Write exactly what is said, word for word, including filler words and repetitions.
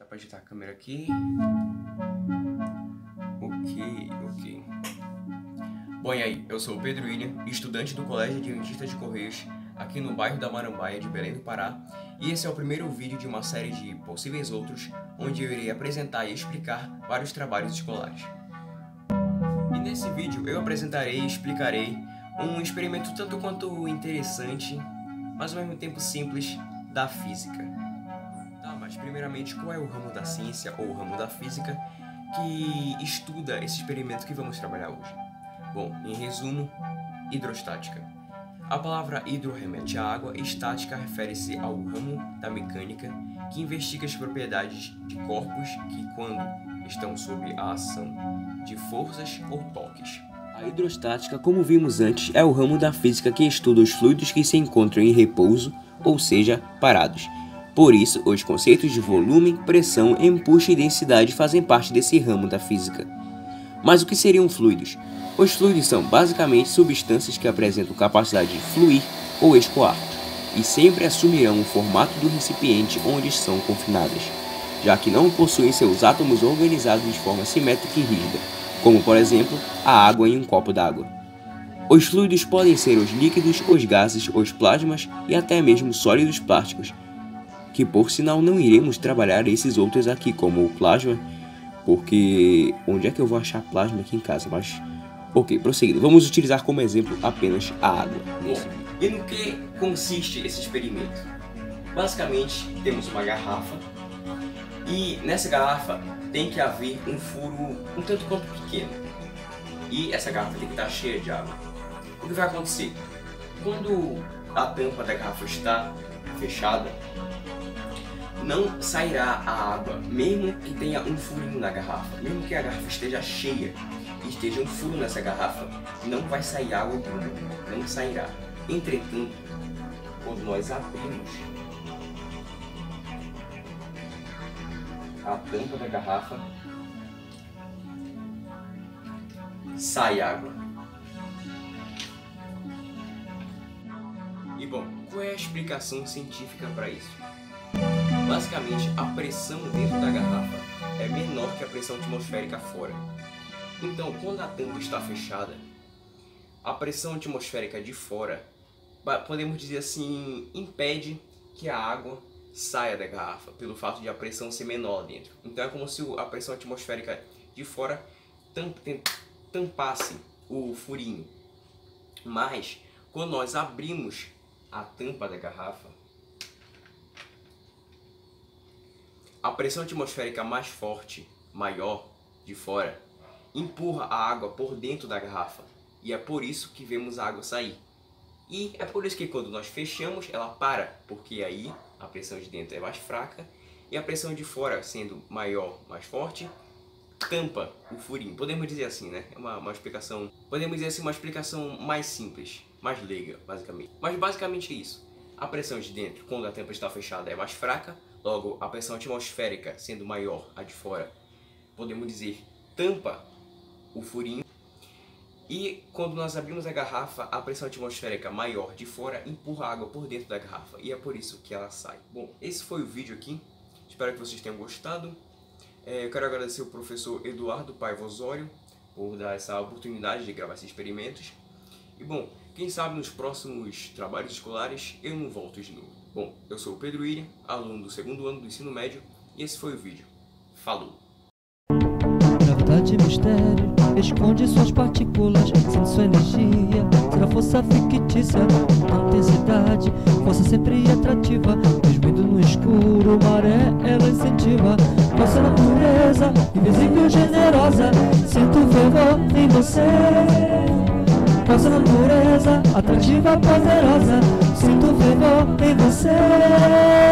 Dá pra ajeitar a câmera aqui. Ok, ok. Bom, e aí? Eu sou o Pedro William, estudante do Colégio Adventista de Correios, aqui no bairro da Marambaia, de Belém do Pará, e esse é o primeiro vídeo de uma série de possíveis outros, onde eu irei apresentar e explicar vários trabalhos escolares. E nesse vídeo eu apresentarei e explicarei um experimento tanto quanto interessante, mas ao mesmo tempo simples, da física. Tá, mas primeiramente, qual é o ramo da ciência ou o ramo da física que estuda esse experimento que vamos trabalhar hoje? Bom, em resumo, hidrostática. A palavra hidro remete à água e estática refere-se ao ramo da mecânica que investiga as propriedades de corpos que, quando estão sob a ação de forças ou toques. A hidrostática, como vimos antes, é o ramo da física que estuda os fluidos que se encontram em repouso, ou seja, parados. Por isso, os conceitos de volume, pressão, empuxo e densidade fazem parte desse ramo da física. Mas o que seriam fluidos? Os fluidos são basicamente substâncias que apresentam capacidade de fluir ou escoar, e sempre assumirão o formato do recipiente onde são confinadas, já que não possuem seus átomos organizados de forma simétrica e rígida, como por exemplo a água em um copo d'água. Os fluidos podem ser os líquidos, os gases, os plasmas e até mesmo sólidos plásticos, que por sinal não iremos trabalhar esses outros aqui, como o plasma, porque onde é que eu vou achar plasma aqui em casa? Mas ok, prosseguindo, vamos utilizar como exemplo apenas a água. Bom, e no que consiste esse experimento? Basicamente, temos uma garrafa e nessa garrafa tem que haver um furo um tanto quanto pequeno. E essa garrafa tem que estar cheia de água. O que vai acontecer? Quando a tampa da garrafa está fechada, não sairá a água, mesmo que tenha um furinho na garrafa. Mesmo que a garrafa esteja cheia e esteja um furo nessa garrafa, não vai sair água alguma, não sairá. Entretanto, quando nós abrimos a tampa da garrafa, sai água. E bom, qual é a explicação científica para isso? Basicamente, a pressão dentro da garrafa é menor que a pressão atmosférica fora. Então, quando a tampa está fechada, a pressão atmosférica de fora, podemos dizer assim, impede que a água saia da garrafa, pelo fato de a pressão ser menor dentro. Então é como se a pressão atmosférica de fora tampasse o furinho. Mas, quando nós abrimos a tampa da garrafa, a pressão atmosférica mais forte, maior, de fora, empurra a água por dentro da garrafa. E é por isso que vemos a água sair. E é por isso que quando nós fechamos, ela para, porque aí a pressão de dentro é mais fraca e a pressão de fora, sendo maior, mais forte, tampa o furinho. Podemos dizer assim, né? É uma, uma explicação, podemos dizer assim, uma explicação mais simples, mais leiga, basicamente. Mas basicamente é isso. A pressão de dentro, quando a tampa está fechada, é mais fraca. Logo, a pressão atmosférica, sendo maior, a de fora, podemos dizer, tampa o furinho. E quando nós abrimos a garrafa, a pressão atmosférica maior de fora empurra a água por dentro da garrafa. E é por isso que ela sai. Bom, esse foi o vídeo aqui. Espero que vocês tenham gostado. É, eu quero agradecer ao professor Eduardo Paiva Osório por dar essa oportunidade de gravar esses experimentos. E bom, quem sabe nos próximos trabalhos escolares eu não volto de novo. Bom, eu sou o Pedro William, aluno do segundo ano do ensino médio, e esse foi o vídeo. Falou! Gravidade, mistério, esconde suas partículas, sendo sua energia, será força fictícia, não intensidade, força sempre atrativa, mesmo indo no escuro, maré ela incentiva, nossa natureza, invisível, generosa, sinto fervor em você. Nossa natureza, atrativa, poderosa, sinto fervor em você.